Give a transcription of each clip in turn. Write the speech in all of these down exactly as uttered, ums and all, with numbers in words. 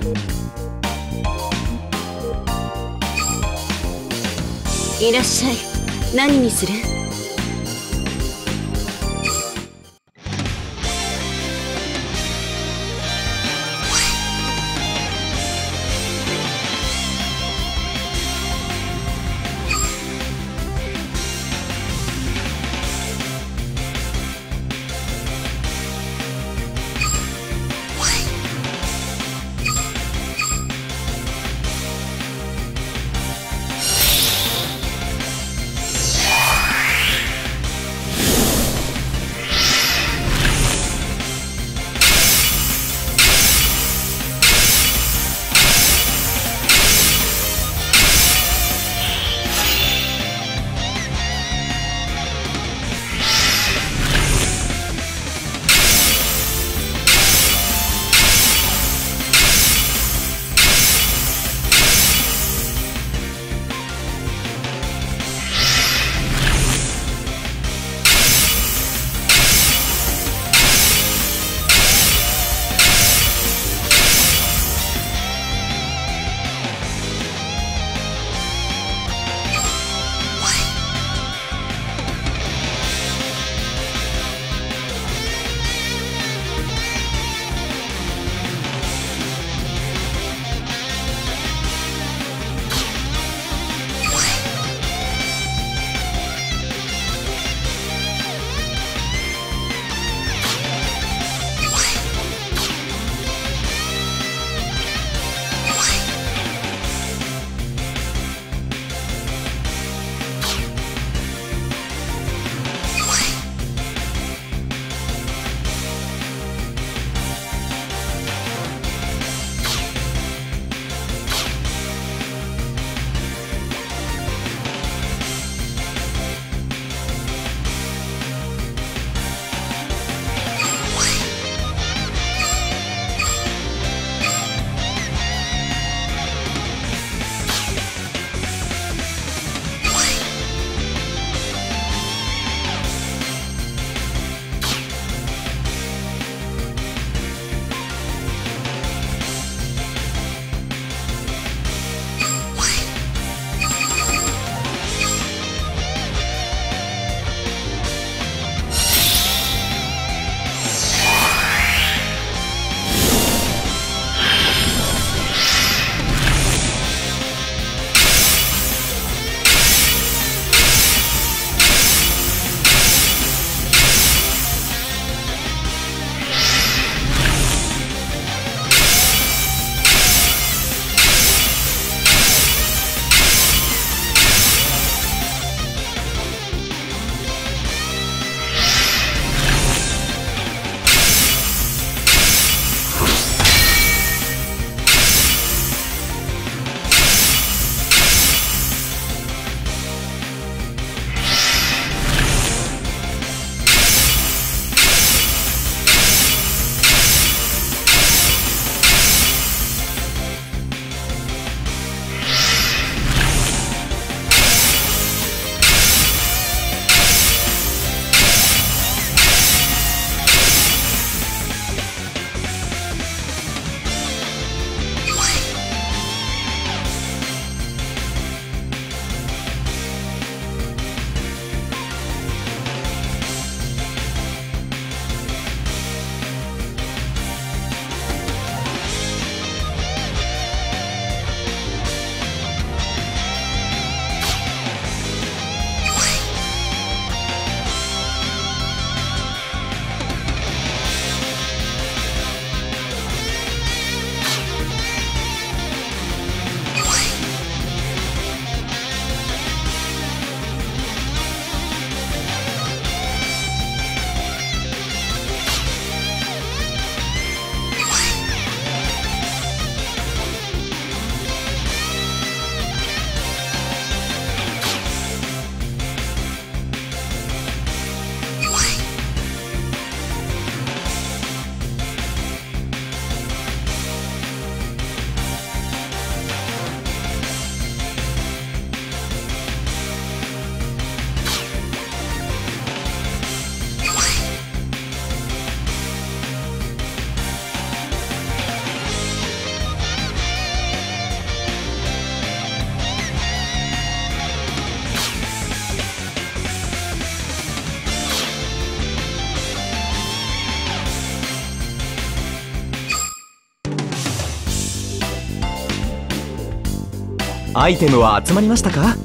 いらっしゃい。何にする？ アイテムは集まりましたか？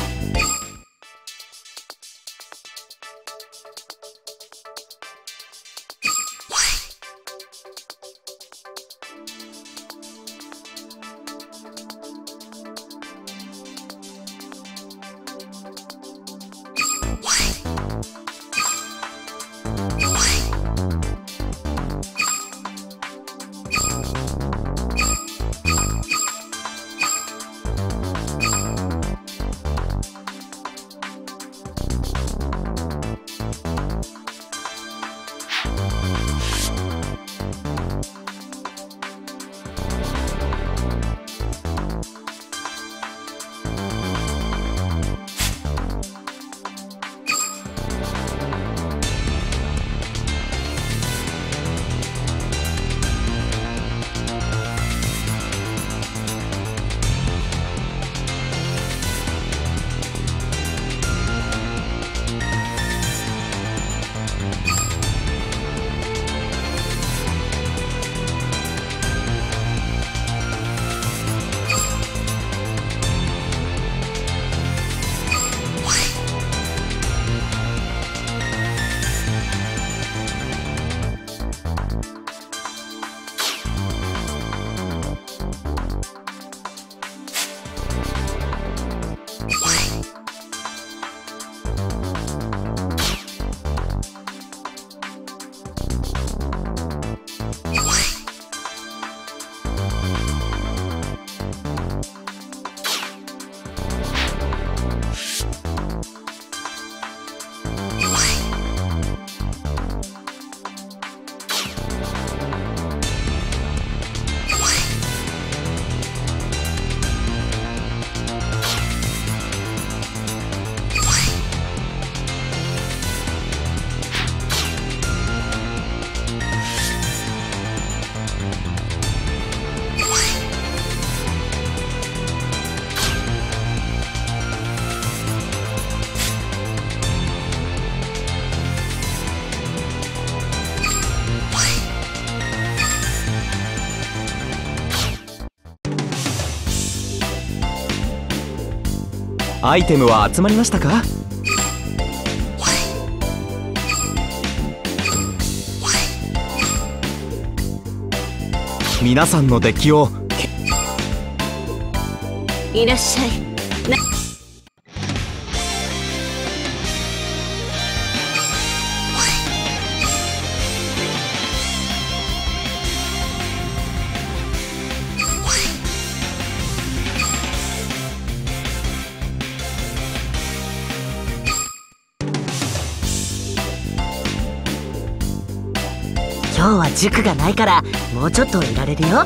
アイテムは集まりましたか？皆さんのデッキを。 いらっしゃい。な今日は塾がないからもうちょっといられるよ。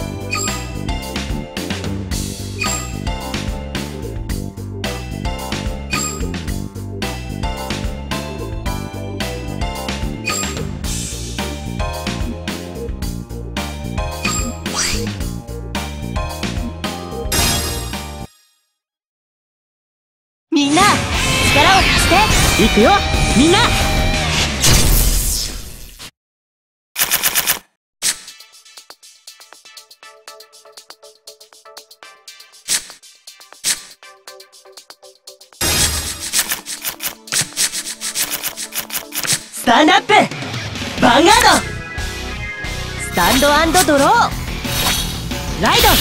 みんな力を貸していくよ。みんなスタンドアップヴァンガードスタンドアンドドローライド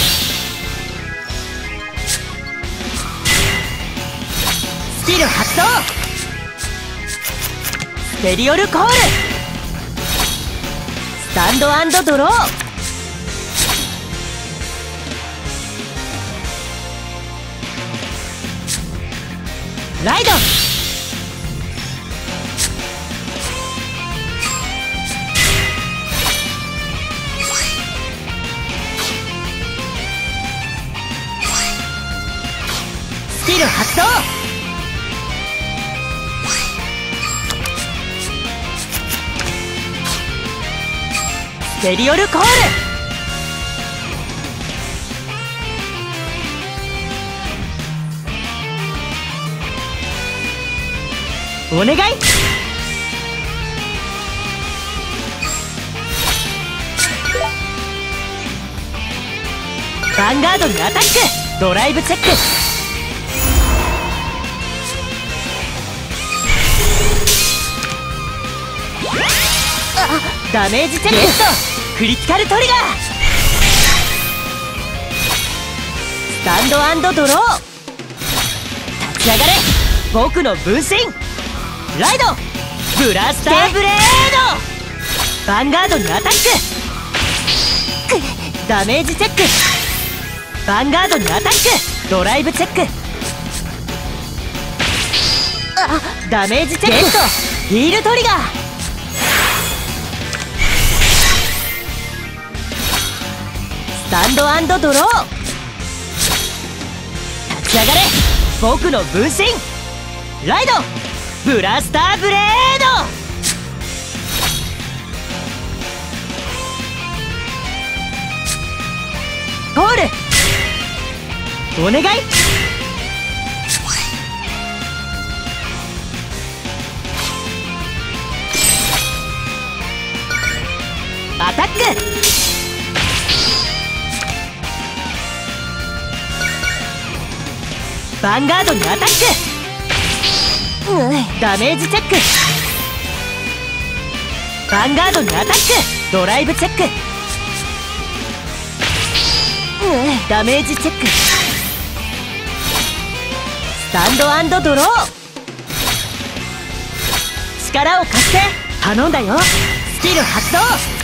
スキル発動スペリオルコールスタンドアンドドローライドスキル発動スペリオルコールお願い。ヴァンガードにアタック。 ドライブチェック。ダメージチェック。クリティカルトリガー。スタンドアンドドロー。立ち上がれ僕の分身。ライドブラスターブレード。ヴァンガードにアタック。ダメージチェック。ヴァンガードにアタック。ドライブチェック。ダメージチェック。ヒールトリガー。スタンドアンドドロー。立ち上がれ僕の分身。ライドブラスターブレード。ゴールお願い。アタック。ヴァンガードにアタック。ダメージチェック。ヴァンガードにアタック。ドライブチェック。ダメージチェック。スタンドアンドドロー。力を貸して頼んだよ。スキル発動。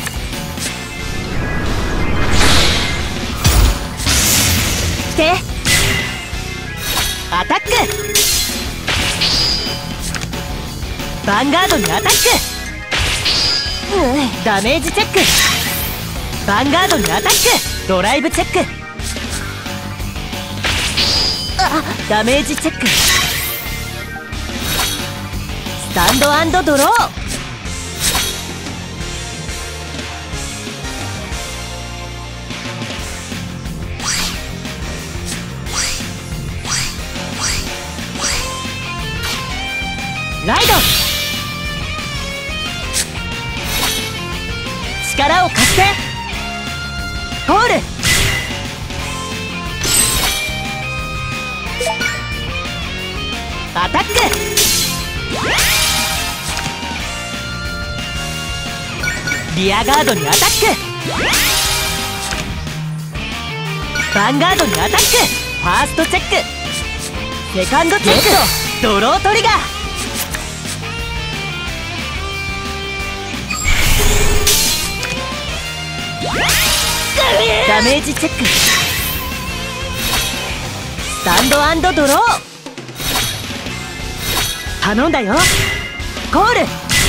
来てアタック。ヴァンガードにアタック。ダメージチェック。ヴァンガードにアタック。ドライブチェック。ダメージチェック。スタンドアンドドロー。ライド力を貸して。ゴールアタック。リアガードにアタック。ヴァンガードにアタック。ファーストチェック。セカンドチェック。ドロートリガー。ダメージチェック。スタンドアンドドロー。頼んだよ。ゴール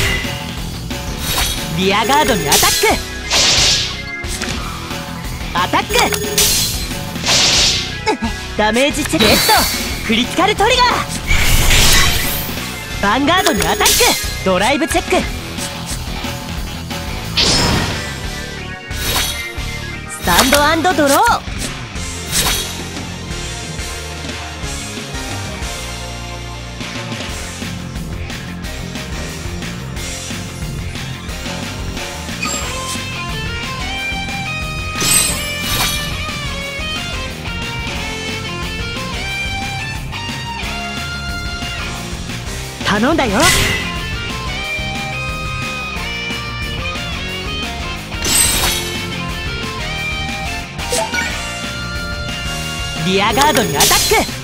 リアガードにアタック。アタック。ダメージチェック。ゲットクリティカルトリガー。ヴァンガードにアタック。ドライブチェック。スタンドアンドドロー。頼んだよ。リアガードにアタック。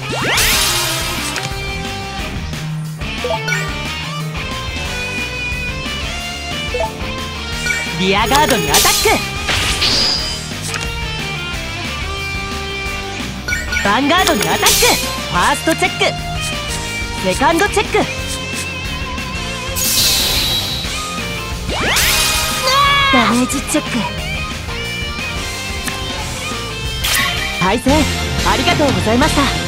リアガードにアタック。ヴァンガードにアタック。ファーストチェック。セカンドチェック。ダメージチェック。対戦ありがとうございました。